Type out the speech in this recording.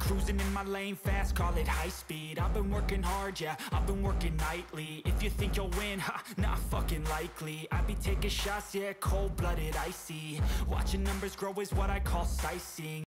Cruising in my lane fast, call it high speed. I've been working hard, yeah, I've been working nightly. If you think you'll win, ha, not fucking likely. I be taking shots, yeah, cold-blooded, icy. Watching numbers grow is what I call sightseeing.